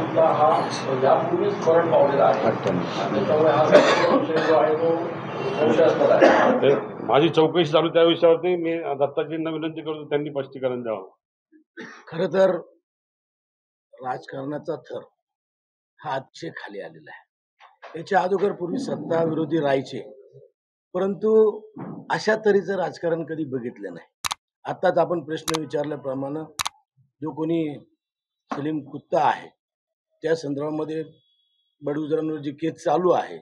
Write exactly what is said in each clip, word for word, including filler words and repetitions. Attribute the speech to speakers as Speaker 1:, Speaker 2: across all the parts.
Speaker 1: कुत्ता हा यापूर्वीच मरण पावलेला आहे. त्याच्यामुळे हा विषय जो आहे तो संशयास्पद आहे.
Speaker 2: माझी चौकशी चालू त्या विषयावरती मी दत्ताजींना विनंती करतो त्यांनी स्पष्टीकरण द्यावं.
Speaker 3: खरं तर राजकारणाचा थर हा अतिशय खाली आलेला आहे. याच्या अगोदर पूर्वी सत्ता विरोधी राहायचे, परंतु अशा तऱ्हेचं राजकारण कधी बघितलं नाही. आताच आपण प्रश्न विचारल्याप्रमाणे जो कोणी सलीम कुत्ता आहे त्या संदर्भामध्ये बडगुजरांवर जी केस चालू आहे,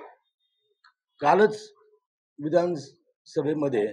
Speaker 3: कालच विधानसभेमध्ये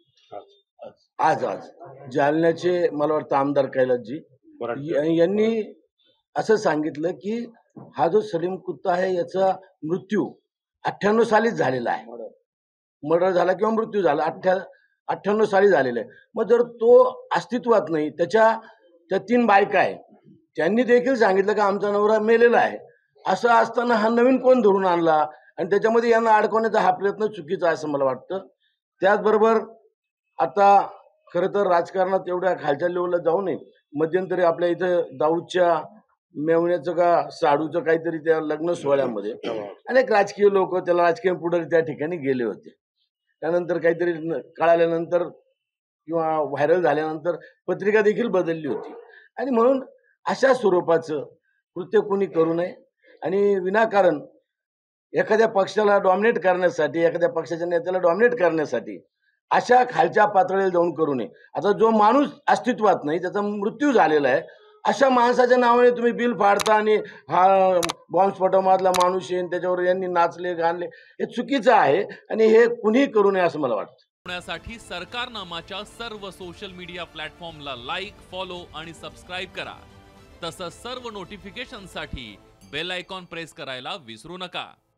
Speaker 3: आज आज जालन्याचे मला वाटतं आमदार कैलासजी यांनी असं सांगितलं की हा जो सलीम कुत्ता आहे याचा मृत्यू अठ्ठ्याण्णव सालीच झालेला आहे. मर्डर झाला किंवा मृत्यू झाला अठ्ठ्या अठ्ठ्याण्णव साली झालेला आहे. मग जर तो अस्तित्वात नाही, त्याच्या त्या तीन बायका आहे, त्यांनी देखील सांगितलं की आमचा नवरा मेलेला आहे. असं असताना हा नवीन कोण धरून आणला आणि त्याच्यामध्ये यांना अडकवण्याचा हा प्रयत्न चुकीचा आहे असं मला वाटतं. त्याचबरोबर आता खरं तर राजकारणात एवढ्या खालच्या लेवलला जाऊ नये. मध्यंतरी आपल्या इथं दाऊदच्या मेवण्याचं का साडूचं काहीतरी त्या लग्न सोहळ्यामध्ये अनेक राजकीय लोक त्याला राजकीय पुढारी त्या ठिकाणी गेले होते. त्यानंतर काहीतरी कळाल्यानंतर किंवा व्हायरल झाल्यानंतर पत्रिका देखील बदलली होती. आणि म्हणून अशा स्वरूपाचं कृत्य कोणी करू नये आणि विनाकारण एखाद्या पक्षाला डॉमिनेट करण्यासाठी, एखाद्या पक्षाच्या नेत्याला डॉमिनेट करण्यासाठी अशा खालच्या पातळीला जाऊन करू नये. आता जो माणूस अस्तित्वात नाही, त्याचा मृत्यू झालेला आहे, अशा माणसाच्या नावाने तुम्ही बिल फाडता आणि हा बॉम्बस्फोटामधला माणूस येईन त्याच्यावर यांनी नाचले गाणले, हे चुकीचं आहे आणि हे कुणीही करू नये असं मला वाटतं.
Speaker 4: होण्यासाठी सरकारनामाच्या सर्व सोशल मीडिया प्लॅटफॉर्मला लाईक, फॉलो आणि सबस्क्राईब करा. तसंच सर्व नोटिफिकेशनसाठी बेल आयकॉन प्रेस करायला विसरू नका.